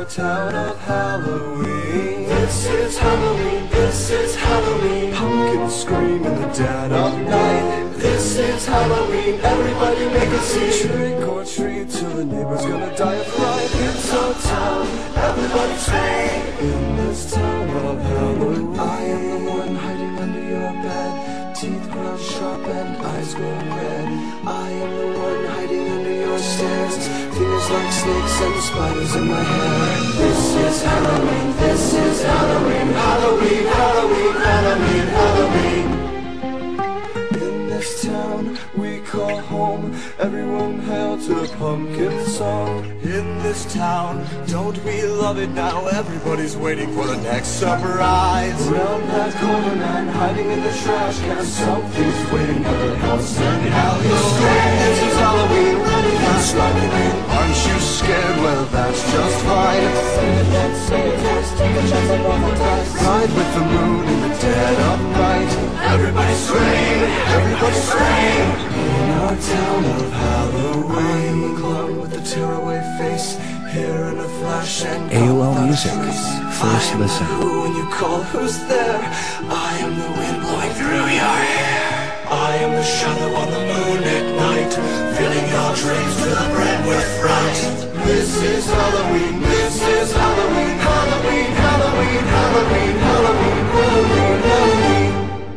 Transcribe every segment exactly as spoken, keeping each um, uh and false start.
town of Halloween. This is Halloween, this is Halloween. Pumpkins scream in the dead of night. This is Halloween, everybody make a scene. Trick or treat till the neighbor's gonna die of fright. It's our town, everybody scream. In this town of Halloween, I am the one hiding under your bed. Teeth ground sharp and eyes grow red. I am the one hiding under your stairs. Fingers like snakes and spiders in my hair. This is Halloween, this is Halloween. Halloween, Halloween, Halloween, Halloween. In this town we call home, everyone hail to the pumpkin song. In this town, don't we love it now? Everybody's waiting for the next surprise. Around that corner, man hiding in the trash can. Something's waiting at the house and how you scream. This is Halloween, ready and sliding in. Aren't you scared? Well, that's just fine. Sing it, dance, sing it, dance, take a chance on awful dice. Ride with the moon in the dead of night. Everybody scream, everybody scream. In our town of Halloween, I am the clown with the tearaway face. Here in a flash and A O L Music, first listen. I am the who when you call, who's there? I am the wind blowing through your hair. I am the shadow on the moon at night, filling your dreams to the brim with fright. This is Halloween, this is Halloween. Halloween, Halloween, Halloween, Halloween, Halloween, Halloween.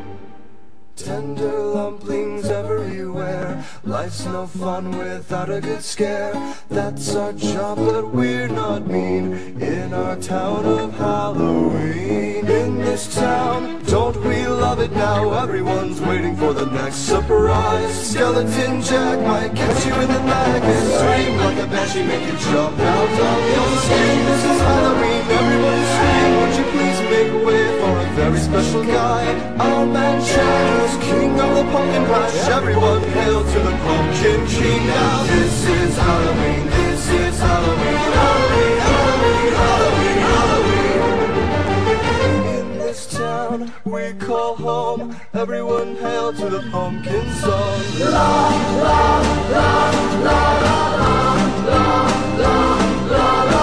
Tender lumplings everywhere. Life's no fun without a good scare. That's our job, but we're not mean. In our town of Halloween. In this town, don't we love it now? Everyone's waiting for the next surprise. Skeleton Jack might catch you in the neck and scream like a banshee, make you jump out of your skin. This is Halloween, everybody scream. Won't you please make way for a very special guy? Our man Jack is king of the pumpkin patch. Everyone hail to the Pumpkin King. Now this is Halloween, this is Halloween. Halloween, Halloween, Halloween, Halloween. In this town we call home, everyone hail to the pumpkin song. La, la, la, la, la, la, la, la, la.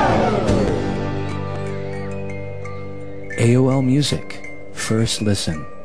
A O L Music, first listen.